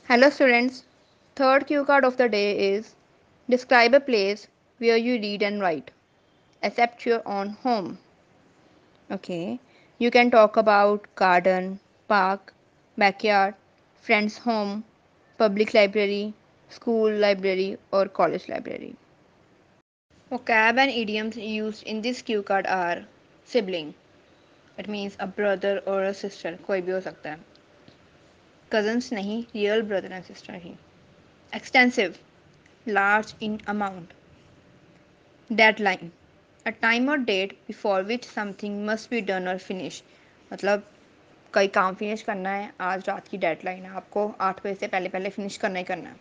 Hello students. Third cue card of the day is describe a place where you read and write, except your own home. Okay. You can talk about garden, park, backyard, friend's home, public library, school library or college library. Vocab and idioms used in this cue card are sibling. It means a brother or a sister. कोई भी हो सकता है. Cousins नहीं, real brother and sister he. Extensive, large in amount. Deadline, a time or date before which something must be done or finished. मतलब कोई काम finish करना है, आज रात की डेडलाइन है, आपको 8 बजे से पहले पहले फिनिश करना ही करना है.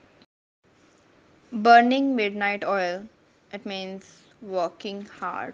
Burning midnight oil, it means working hard.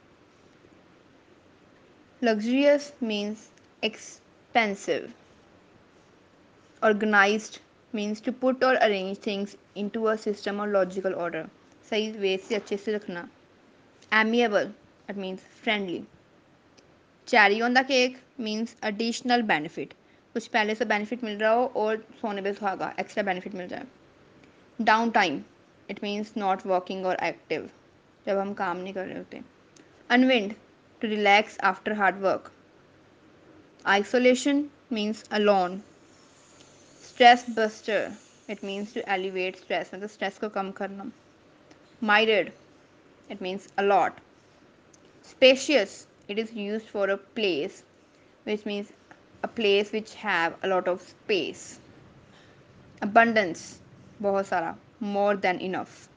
Luxurious means expensive. Organized means to put or arrange things into a system or logical order. सही वे से अच्छे से रखना. Amiable, it means friendly. Cherry on the cake means additional benefit. कुछ पहले से benefit मिल रहा हो और सोने पे सुहागा extra benefit मिल जाए. Downtime, it means not working or active. जब हम काम नहीं कर रहे होते. Unwind, to relax after hard work. Isolation means alone. Stress buster, it means to alleviate stress, मतलब stress को कम करना. Myriad, it means a lot. Spacious, it is used for a place, which means a place which have a lot of space. Abundance, बहुत सारा, more than enough.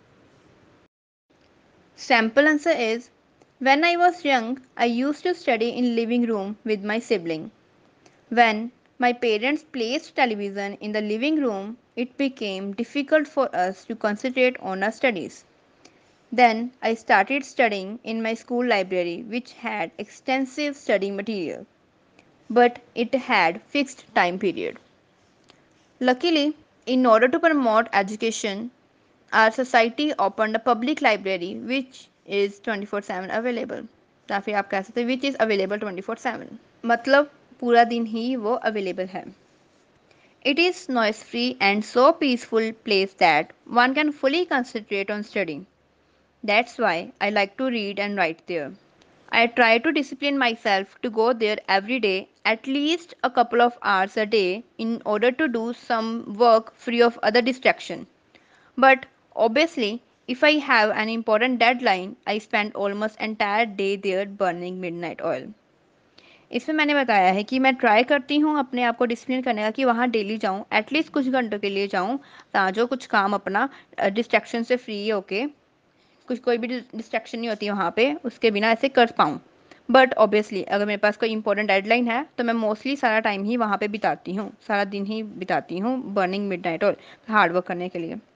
Sample answer is, when I was young, I used to study in living room with my sibling. When my parents placed television in the living room, it became difficult for us to concentrate on our studies. Then I started studying in my school library, which had extensive study material, but it had fixed time period. Luckily, in order to promote education, our society opened a public library which is 24/7 available. या फिर आप कह सकते हैं which is available 24/7. मतलब पूरा दिन ही वो available है. It is noise free and so peaceful place that one can fully concentrate on studying. That's why I like to read and write there. I try to discipline myself to go there every day, at least a couple of hours a day, in order to do some work free of other distraction. But obviously, if I have an important deadline, I spend almost entire day there burning midnight oil. इसमें मैंने बताया है कि मैं try करती हूँ अपने आप को डिसिप्लिन करने का कि वहाँ डेली जाऊँ एटलीस्ट कुछ घंटों के लिए जाऊँ जो कुछ काम अपना डिस्ट्रैक्शन से फ्री होके कुछ कोई भी डिस्ट्रैक्शन नहीं होती वहाँ पे उसके बिना ऐसे कर पाऊँ. बट ऑब्वियसली अगर मेरे पास कोई इंपॉर्टेंट डेडलाइन है तो मैं मोस्टली सारा टाइम ही वहाँ पे बिताती हूँ, सारा दिन ही बिताती हूँ बर्निंग मिडनाइट और हार्ड वर्क करने के लिए.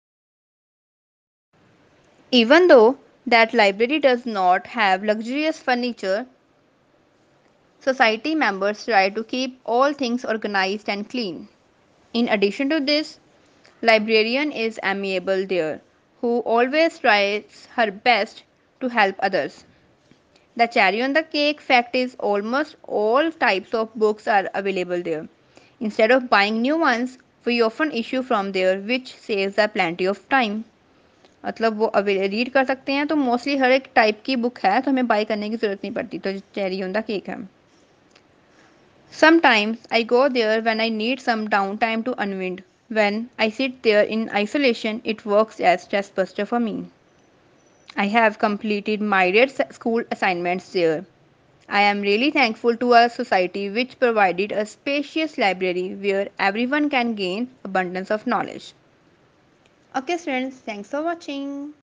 Even though that library does not have luxurious furniture, society members try to keep all things organized and clean. In addition to this, librarian is amiable there, who always tries her best to help others. The cherry on the cake fact is almost all types of books are available there. Instead of buying new ones, we often issue from there, which saves us plenty of time. मतलब वो read कर सकते हैं तो mostly हर एक type की book है तो हमें बाई करने की ज़रूरत नहीं पड़ती, तो चेरी ऑन द केक है. Sometimes I go there when I need some downtime to unwind. When I sit there in isolation, it works as stress buster for me. I have completed myriad school assignments there. I am really thankful to our society which provided a spacious library where everyone can gain abundance of knowledge. Okay, friends, thanks for watching.